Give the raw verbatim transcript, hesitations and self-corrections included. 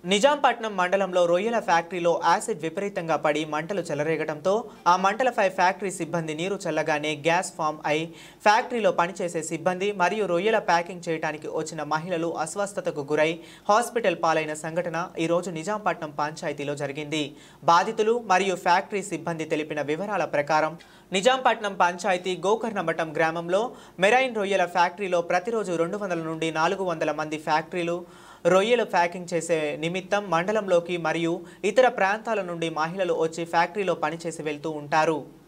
నిజాంపట్నం మండలంలో రొయ్యల ఫ్యాక్టరీలో యాసిడ్ విపరీతంగా పడి మంటలు చెలరేగడంతో ఆ మంటలపై ఫ్యాక్టరీ సిబ్బంది నీరు చల్లగానే గ్యాస్ ఫామ్ అయి ఫ్యాక్టరీలో పనిచేసే సిబ్బంది మరియు రొయ్యల ప్యాకింగ్ చేయడానికి వచ్చిన మహిళలు అస్వస్థతకు గురై హాస్పిటల్ పాలైన సంఘటన ఈ రోజు నిజాంపట్నం పంచాయతీలో జరిగింది. బాధితులు మరియు ఫ్యాక్టరీ సిబ్బంది తెలిపిన వివరాల ప్రకారం నిజాంపట్నం పంచాయతీ గోకర్ణమఠం గ్రామంలో మెరైన్ రొయ్యల ఫ్యాక్టరీలో ప్రతిరోజు రెండు వందల నుండి నాలుగు వందల మంది ఫ్యాక్టరీలు రొయ్యలు ప్యాకింగ్ చేసే నిమిత్తం మండలంలోకి మరియు ఇతర ప్రాంతాల నుండి మహిళలు వచ్చి ఫ్యాక్టరీలో పనిచేసి వెళ్తూ ఉంటారు.